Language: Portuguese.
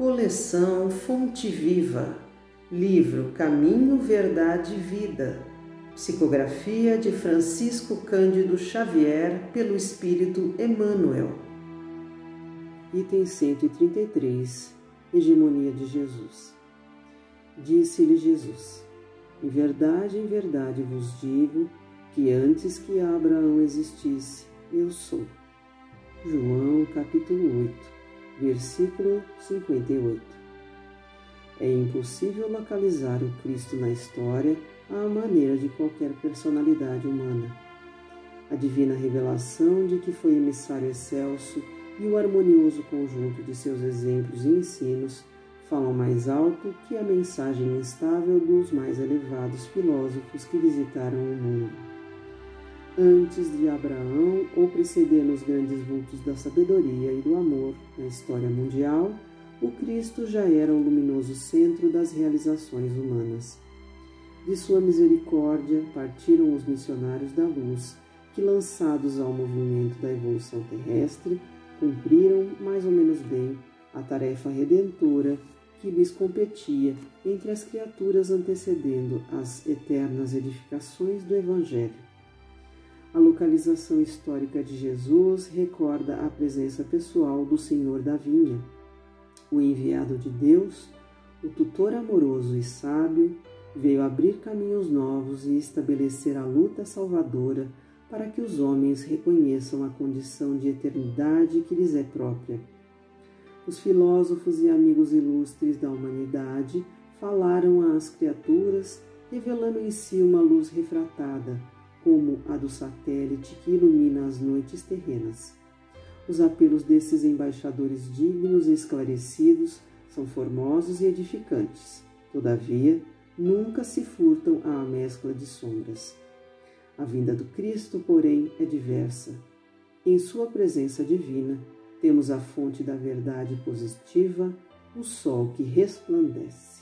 Coleção Fonte Viva, livro Caminho, Verdade e Vida, psicografia de Francisco Cândido Xavier pelo Espírito Emmanuel. Item 133, Hegemonia de Jesus. Disse-lhe Jesus: em verdade vos digo, que antes que Abraão existisse, eu sou. João capítulo 8. Versículo 58. É impossível localizar o Cristo na história à maneira de qualquer personalidade humana. A divina revelação de que foi emissário excelso e o harmonioso conjunto de seus exemplos e ensinos falam mais alto que a mensagem instável dos mais elevados filósofos que visitaram o mundo. Antes de Abraão, ou precedendo os grandes vultos da sabedoria e do amor na história mundial, o Cristo já era o luminoso centro das realizações humanas. De sua misericórdia partiram os missionários da luz, que, lançados ao movimento da evolução terrestre, cumpriram mais ou menos bem a tarefa redentora que lhes competia entre as criaturas, antecedendo as eternas edificações do Evangelho. A localização histórica de Jesus recorda a presença pessoal do Senhor da vinha, o enviado de Deus, o tutor amoroso e sábio, veio abrir caminhos novos e estabelecer a luta salvadora para que os homens reconheçam a condição de eternidade que lhes é própria. Os filósofos e amigos ilustres da humanidade falaram às criaturas, revelando em si uma luz refratada, como a do satélite que ilumina as noites terrenas. Os apelos desses embaixadores dignos e esclarecidos são formosos e edificantes. Todavia, nunca se furtam à mescla de sombras. A vinda do Cristo, porém, é diversa. Em sua presença divina, temos a fonte da verdade positiva, o sol que resplandece.